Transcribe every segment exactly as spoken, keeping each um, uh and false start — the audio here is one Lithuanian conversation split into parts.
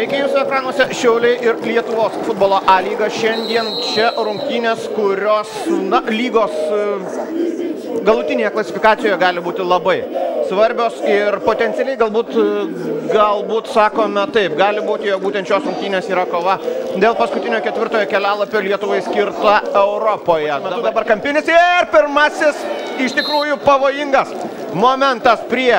Sveiki jūsų ekranuose Šiauliai ir Lietuvos futbolo A lyga. Šiandien čia rungtynės, kurios na, lygos galutinėje klasifikacijoje gali būti labai svarbios ir potencialiai galbūt, galbūt sakome taip, gali būti, jog būtent šios rungtynės yra kova dėl paskutinio ketvirtojo kelialapio Lietuvai skirta Europoje. Metu dabar kampinis ir pirmasis iš tikrųjų pavojingas momentas prie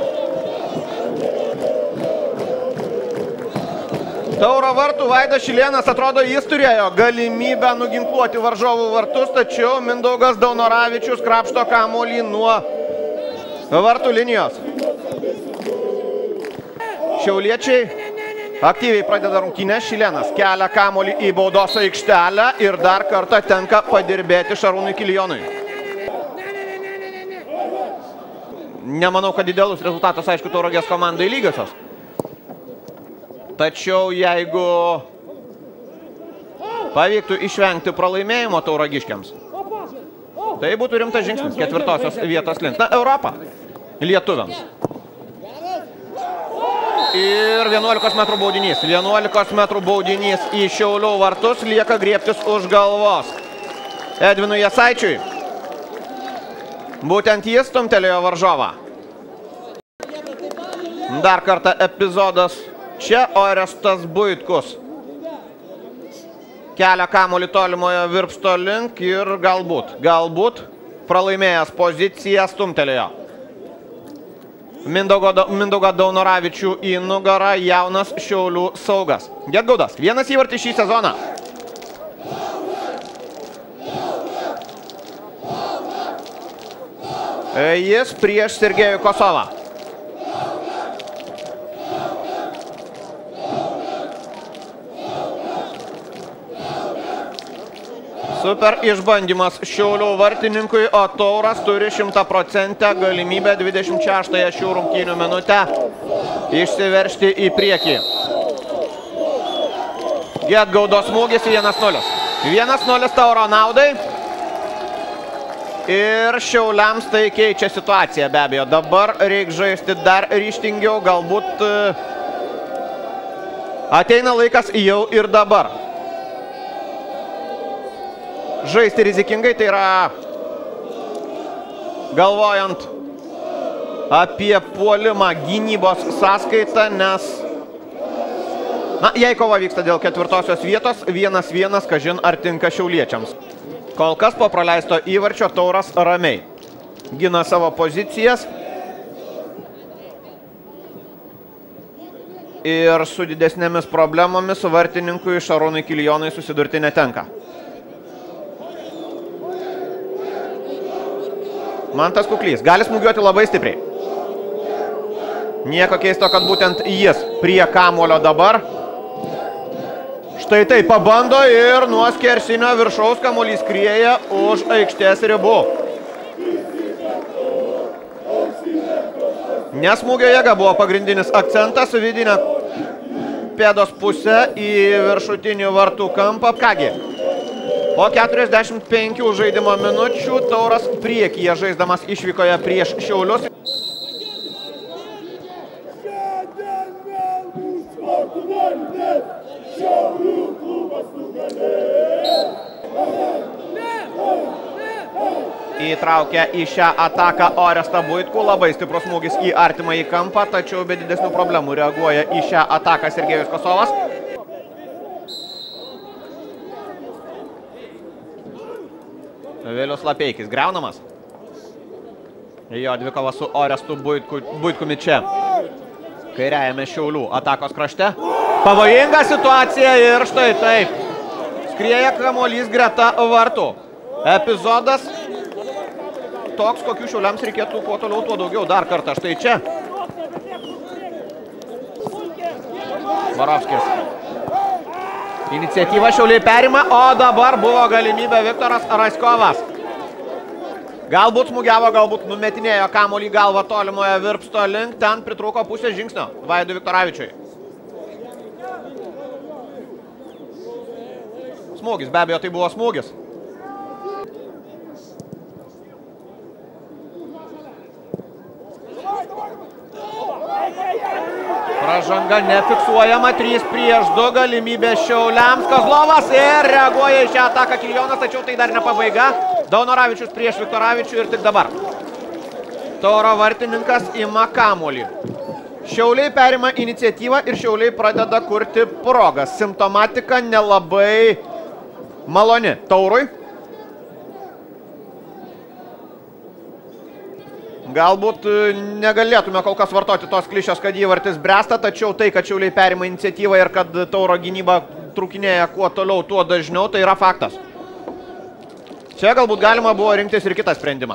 Tauro vartų. Vaidas Šilėnas, atrodo, jis turėjo galimybę nuginkluoti varžovų vartus, tačiau Mindaugas Daunoravičius krapšto kamuolį nuo vartų linijos. Šiauliečiai aktyviai pradeda rungtynę. Šilėnas kelia kamuolį į baudos aikštelę ir dar kartą tenka padirbėti Šarūnui Kilijonui. Nemanau, kad idealus rezultatas, aišku, Tauragės komandai lygiosios. Tačiau jeigu pavyktų išvengti pralaimėjimo tauragiškiams, tai būtų rimtas žingsnis ketvirtosios vietos link. Na, Europa lietuviams. Ir vienuolikos metrų baudinys. vienuolikos metrų baudinys į Šiaulių vartus. Lieka griebtis už galvos Edvinui Jasaičiui. Būtent jis stumtelėjo varžovą. Dar kartą epizodas. Čia Orestas Buitkus kelia kamuolį tolimojo virpsto link ir galbūt, galbūt pralaimėjęs poziciją stumtelėjo Mindaugą Daunoravičių į nugarą jaunas Šiaulių saugas. Gedgaudas, vienas įvartis šį sezoną. Jis prieš Sergejų Kosovą. Super išbandymas Šiaulių vartininkui, o Tauras turi šimtaprocentę galimybę dvidešimt šeštąją šių rungtynių minutę išsiveržti į priekį. Gedgaudo smūgis vienas nulis. vienas nulis Tauro naudai. Ir Šiauliams tai keičia situaciją be abejo. Dabar reikia žaisti dar ryžtingiau, galbūt ateina laikas jau ir dabar žaisti rizikingai, tai yra galvojant apie puolimą gynybos sąskaitą, nes na, jei kova vyksta dėl ketvirtosios vietos, vienas vienas, kažin ar tinka šiauliečiams. Kol kas po praleisto įvarčio Tauras ramiai gina savo pozicijas ir su didesnėmis problemomis vartininkui Šarūnui Kilijonui susidurti netenka. Mantas Kuklys gali smūgiuoti labai stipriai. Nieko keisto, kad būtent jis prie kamuolio dabar. Štai tai pabando ir nuo skersinio viršaus kamuolys skrieja už aikštės ribų. Nesmūgio jėga buvo pagrindinis akcentas, vidinę pėdos pusę į viršutinių vartų kampą. Kągi. Po keturiasdešimt penkių žaidimo minučių Tauras priekyje žaisdamas išvykoje prieš Šiaulius. Įtraukia į šią ataką Orestą Buitkų. Labai stiprus smūgis į artimą į kampą, tačiau be didesnių problemų reaguoja į šią ataką Sergejus Kosovas. Vėlius Lapeikis griaunamas. Jo dvikova su Orestu Buitku, Buitkumi čia. Kairiajame Šiaulių atakos krašte. Pavojinga situacija ir štai taip. Skrieja kamuolys greta vartų. Epizodas toks, kokių Šiauliams reikėtų kuo toliau, tuo daugiau. Dar kartą štai čia. Varovskis. Iniciatyva Šiauliai perima, o dabar buvo galimybė Viktoras Raiskovas. Galbūt smūgiavo, galbūt numetinėjo kamuolį galvą tolimoje virpsto link, ten pritrūko pusę žingsnio Vaidui Viktoravičiui. Smūgis, be abejo, tai buvo smūgis. Pražanga nefiksuojama, trys prieš du, galimybė Šiauliams. Kozlovas ir reaguoja į šią ataką Kilijonas, tačiau tai dar ne pabaiga. Daunoravičius prieš Viktoravičių ir tik dabar Tauro vartininkas ima kamuolį. Šiauliai perima iniciatyvą ir Šiauliai pradeda kurti progas. Simptomatika nelabai maloni Taurui. Galbūt negalėtume kol kas vartoti tos klišės, kad įvartis bręsta, tačiau tai, kad Šiauliai perima iniciatyvą ir kad Tauro gynyba trūkinėja kuo toliau, tuo dažniau, tai yra faktas. Čia galbūt galima buvo rinktis ir kitą sprendimą.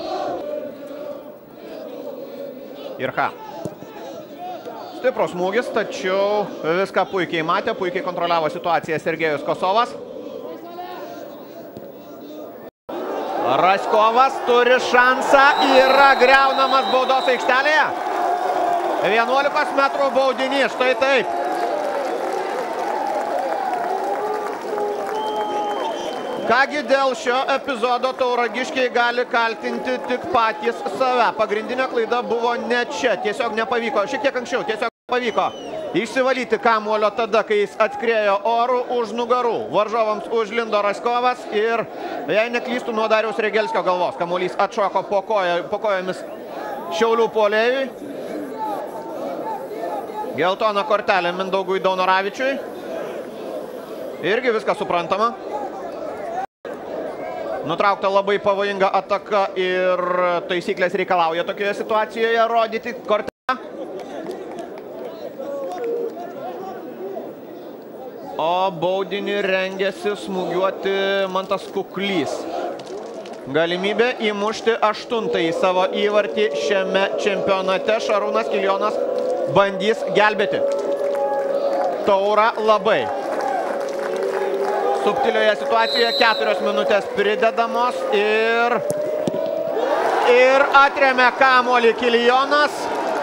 Ir ką? Stiprus smūgis, tačiau viską puikiai matė, puikiai kontroliavo situaciją Sergejus Kosovas. Raskovas turi šansą, yra griaunamas baudos aikštelėje. vienuolikos metrų baudinys, štai taip. Kągi dėl šio epizodo tauragiškiai gali kaltinti tik patys save. Pagrindinė klaida buvo ne čia, tiesiog nepavyko, šiek tiek anksčiau, tiesiog pavyko išsivalyti kamuolio tada, kai jis atskriejo orų už nugarų. Varžovams užlindo Raskovas ir, jei neklystų, nuo Dariaus Regelskio galvos. Kamuolys atšoko po, koja, po kojomis Šiaulių puolėjui. Geltona kortelė Mindaugui Daunoravičiui. Irgi viskas suprantama. Nutraukta labai pavojinga ataka ir taisyklės reikalauja tokioje situacijoje rodyti kortelę. O baudinį rengėsi smūgiuoti Mantas Kuklys. Galimybė įmušti aštuntąjį savo įvartį šiame čempionate. Šarūnas Kilijonas bandys gelbėti Taurą labai. Subtilioje situacijoje keturios minutės pridedamos ir, ir atremia kamuolį Kilijonas.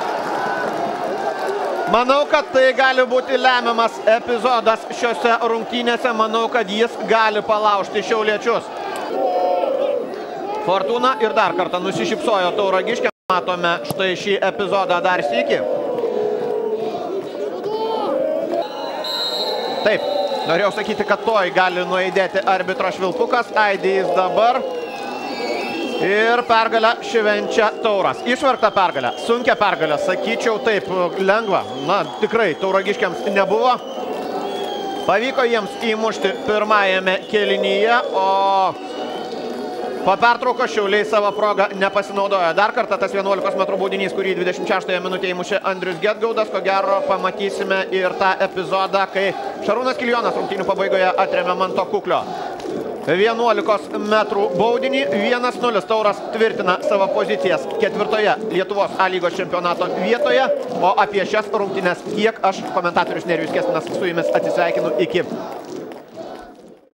Manau, kad tai gali būti lemiamas epizodas šiose rungtynėse. Manau, kad jis gali palaužti šiauliečius. Fortūna ir dar kartą nusišypsojo tauragiškiam. Matome štai šį epizodą dar sykį. Taip, norėjau sakyti, kad toj gali nueidėti arbitro švilpukas. Aidi jis dabar. Ir pergalę švenčia Tauras. Išvargta pergalė, sunkia pergalė, sakyčiau taip, lengva. Na, tikrai, tauragiškiams nebuvo. Pavyko jiems įmušti pirmajame kėlinyje, o po pertraukos Šiauliai savo progą nepasinaudojo. Dar kartą tas vienuolikos metrų baudinys, kurį dvidešimt šeštąją minutę įmušė Andrius Gedgaudas. Ko gero pamatysime ir tą epizodą, kai Šarūnas Kilijonas rungtynių pabaigoje atremė Manto Kuklio vienuolikos metrų baudinį. vienas nulis Tauras tvirtina savo pozicijas ketvirtoje Lietuvos A lygos čempionato vietoje. O apie šias rungtynes tiek. Aš, komentatorius Nerijus Kestinas, su jumis atsisveikinu iki